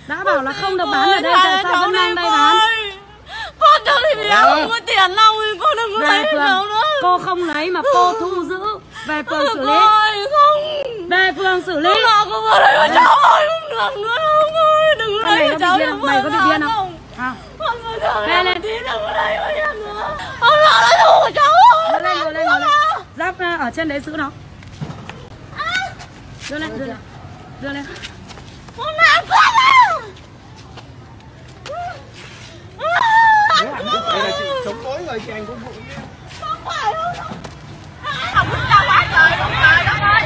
Đã bảo là không được bán ở đây, tại sao vẫn đang đây bán? Con cháu thì béo không có tiền đâu, cô đừng có lấy cháu nữa. Cô không lấy mà cô thu giữ về phường xử lý. Không. Về phường xử lý. Không có lấy của cháu ơi, không được nữa đâu ơi, đừng có lấy của cháu. Mày có bị điên không? Hả? Nghe lên. Đừng có lấy của em nữa. Không là lấy đồ của cháu ơi. Ngồi lên. Giáp ở trên đấy giữ nó. Đưa lên. Con làm con à. Đây là chị chống đối người chị anh cũng vụ. Không phải đâu. Không có sao quá trời, không phải đâu ơi.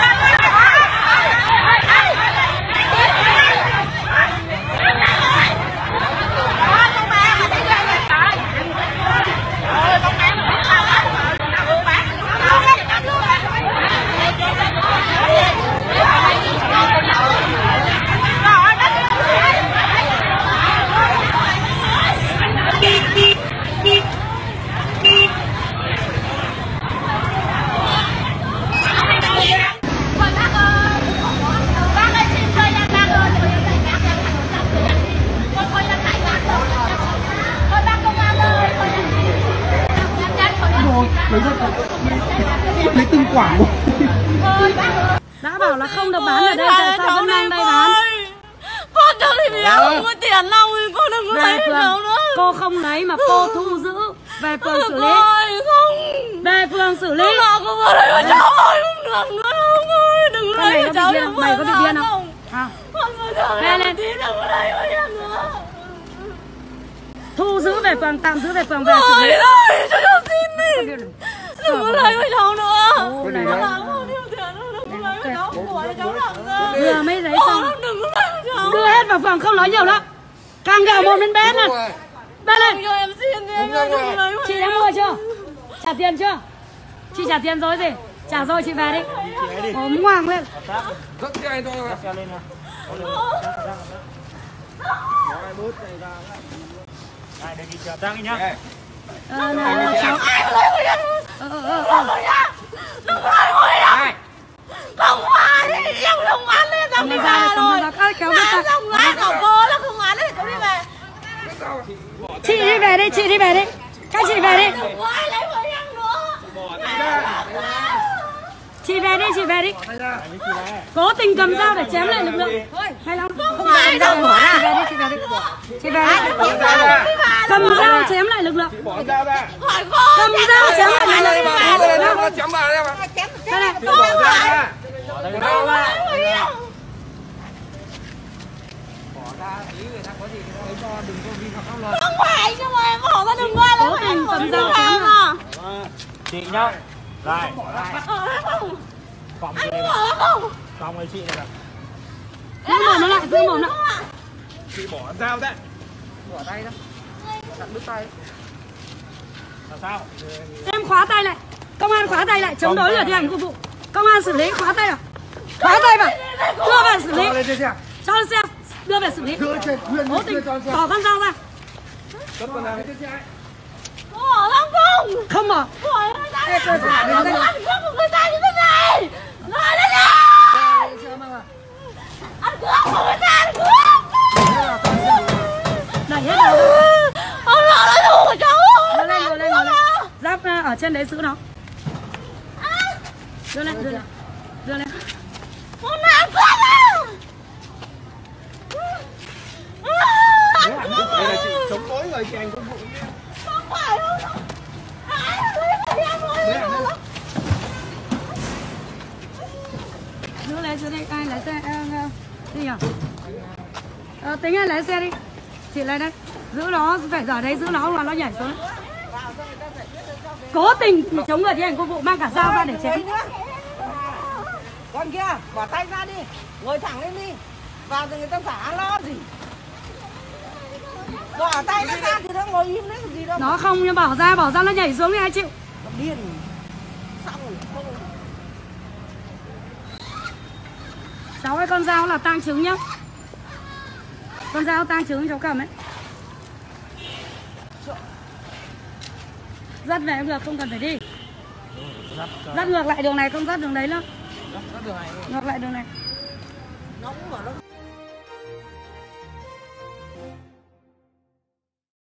Lấy từng quả một. Đã bảo là không được bán ở đây, tại sao vẫn đang đây bán? Con cháu thì béo không có tiền đâu, cô đừng có lấy cháu nữa. Cô không lấy mà cô thu giữ về phường xử lý. Không. Về phường xử lý. Không có lấy của cháu ơi, không được nữa đâu ơi, đừng có lấy của cháu. Mày có bị điên không? Hả? Nghe lên. Đừng có lấy của em nữa. Thu giữ về phường, tạm giữ về phường về xử lý. Ôi, cho cháu xin đi. Đừng có lấy của cháu nữa. Có gì đó. Đừng có lấy của cháu, của cháu nặng ra. Vừa mới lấy xong. Đừng có lấy của cháu. Đưa hết vào phòng, không nói nhiều nữa. Càng gạo một bên bét này. Bên này. Cho em xin đi anh ơi, đừng có lấy của Chị đã mua chưa? Trả tiền chưa? Chị trả tiền rồi gì? Trả rồi chị về đi. Ốm ngoàng lên. Dẫn xe anh thôi mà. Xe lên nào. Nói bớt này ra. Đây, để đi chờ Trang đi nhá. Này, Ai lấy của em? Đừng lấy của em. Không bán đi, em không bán đi, cháu đi về rồi. Không bán của cô là không bán đi, cháu đi về. chị đi về đi, chị đi về đi. Các chị về đi. Không ai lấy của em nữa. Chị về đi, chị về đi. Cố tình cầm dao để chém lại lực lượng. Hay lắm. Không ai đâu bỏ ra. Chị về đi, chị về đi. Chị về đi. Cầm dao chém lại lực lượng. Bỏ dao ra. Hỏi cô. Cầm dao chém lại lực lượng. Chém vào đây mà. Đây này. Bỏ dao ra. Không lấy của em. Bỏ ra ý người ta có gì người ta lấy cho, đừng có vi phạm pháp luật. Không phải nhưng mà em bỏ ra đừng qua lấy của em. Cầm dao chém à. Chị nhá. Đây. Không. Phòng Anh đây. bỏ không? Phòng với chị này nè. Giữ mồm nó lại, giữ mồm nó. Chị bỏ dao ra. Bỏ tay ra. Đặt đứt tay. Làm sao? Em khóa tay lại. Công an khóa tay lại, chống đối người thi hành công vụ. Công an xử lý, khóa tay vào. Khóa tay vào. Đưa về xử lý. Cho lên trên xe. Cho lên xe. Đưa về xử lý. Đưa trên Huyền Cố tình cho xe. bỏ con dao ra. Cất con nào lên trên xe. Bỏ lắm không? Không bỏ. Bỏ ra đây. Ăn cướp của người ta như thế này. Nói lên đi. Ăn cướp của người ta, ăn cướp. Đẩy hết rồi. Ông nó lấy đồ của cháu. Ngồi lên. Giáp ở trên đấy giữ nó. Đưa lên. Con ăn cướp à. Đây là chị chống đối người chị anh cũng vụ. Không phải đâu. Ai lấy của em rồi. Giữ lấy dưới đây, ai lái xe đi nhỉ? Tính ai lái xe đi. Chị lấy đây. Giữ nó, phải ở đấy giữ nó mà nó nhảy xuống. Cố tình chống người thi hành công vụ, mang cả dao ra để chém. Con kia, bỏ tay ra đi, ngồi thẳng lên đi. Vào thì người ta xả lo gì. Bỏ tay nó ra thì nó ngồi im đấy gì đâu. Nó không nhưng bỏ ra nó nhảy xuống thì ai chịu. Nó điên. Xong rồi, không. Cháu ơi, con dao là tang chứng nhá. Con dao tang chứng cháu cầm ấy. Dắt về cũng được, không cần phải đi. Dắt ngược lại đường này, không dắt đường đấy nữa. Ngược lại đường này. Nó cũng bảo nó